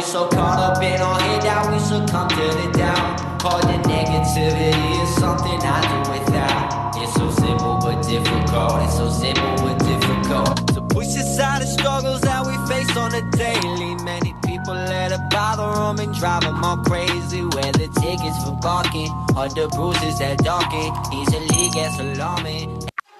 so caught up in our head that we succumb to the doubt. All the negativity is something I do without. It's so simple but difficult. It's so simple but difficult. So push aside the struggles that we face on a daily. Many people let it bother them and drive them all crazy. Where the tickets for barking or the bruises that darken easily gets alarming.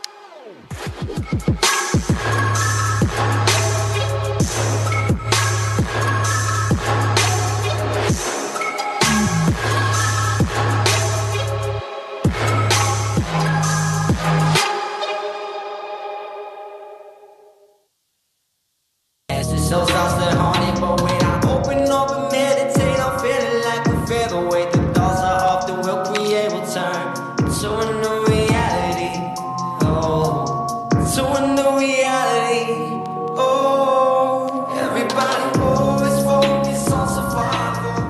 So sounds the haunted, but when I open up and meditate, I'm feeling like a featherweight. The thoughts are often will create will turn to a new reality. Oh, to a new reality. Oh, everybody always focus on survival.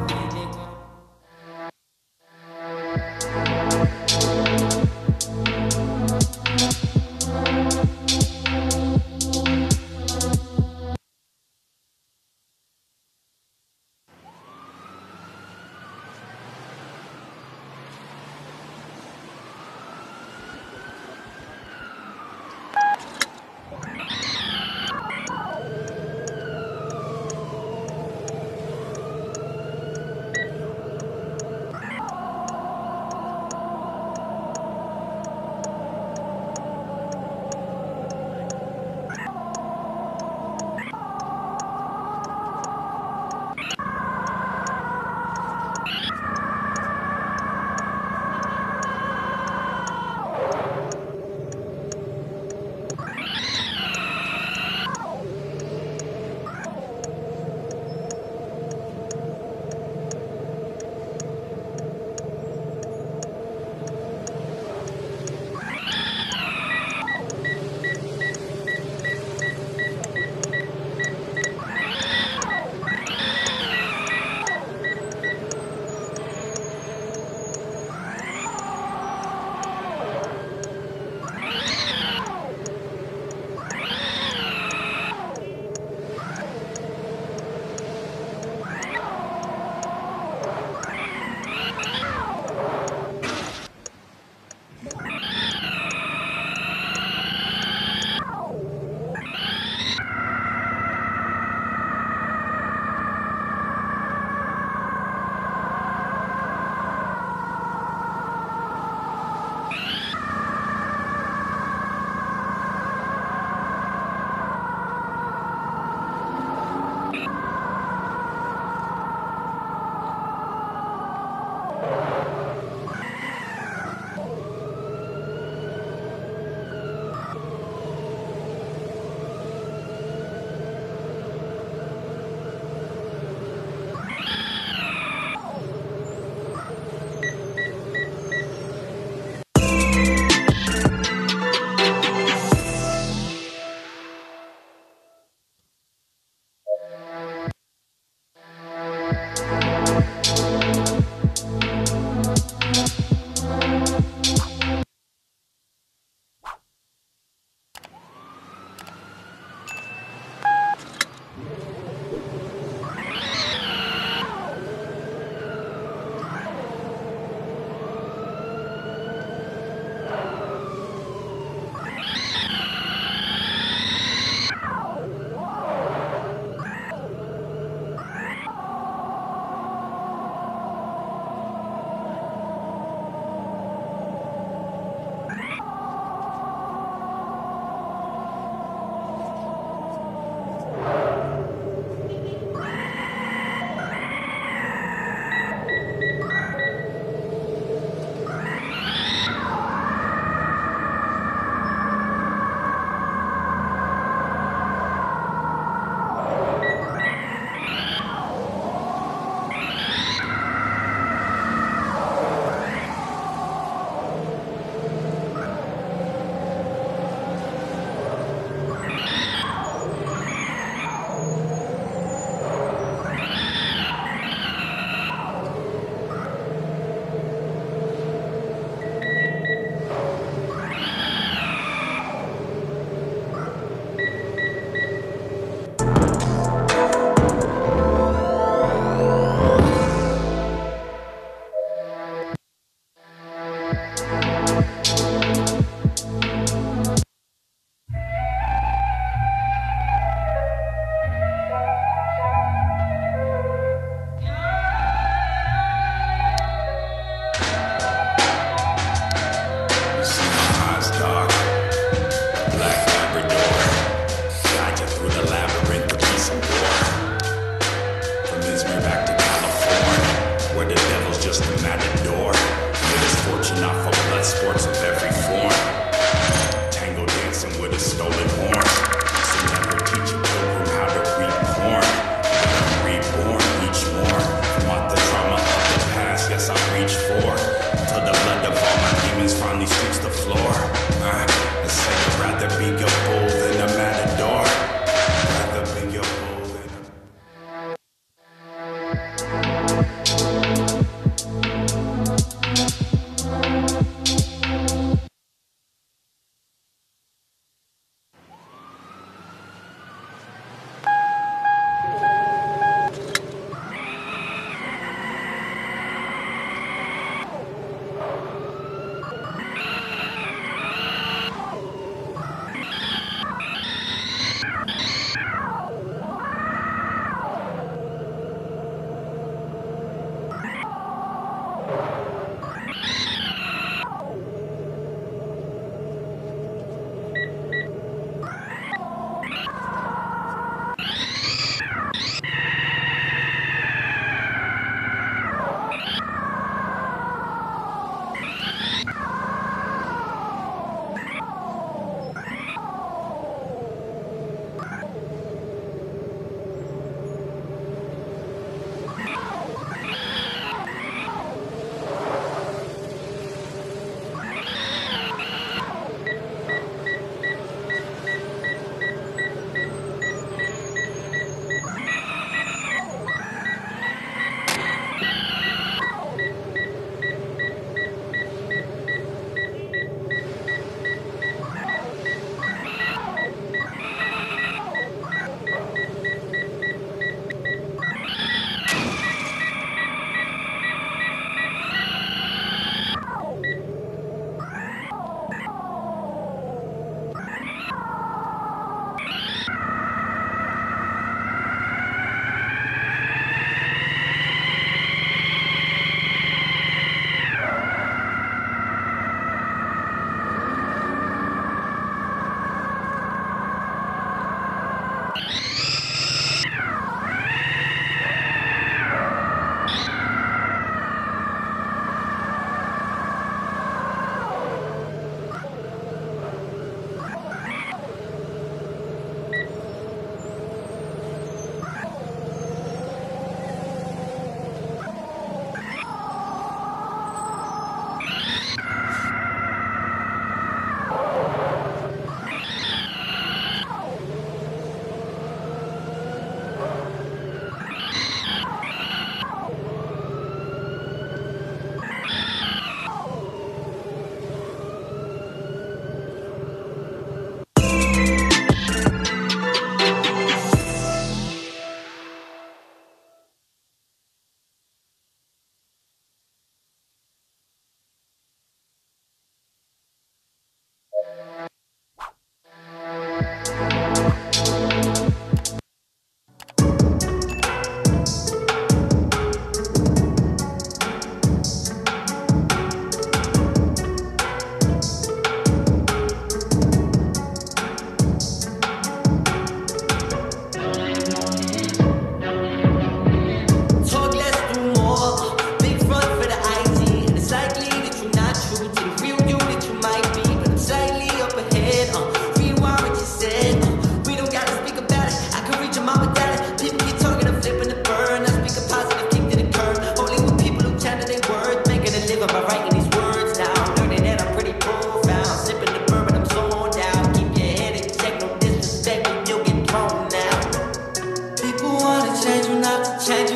change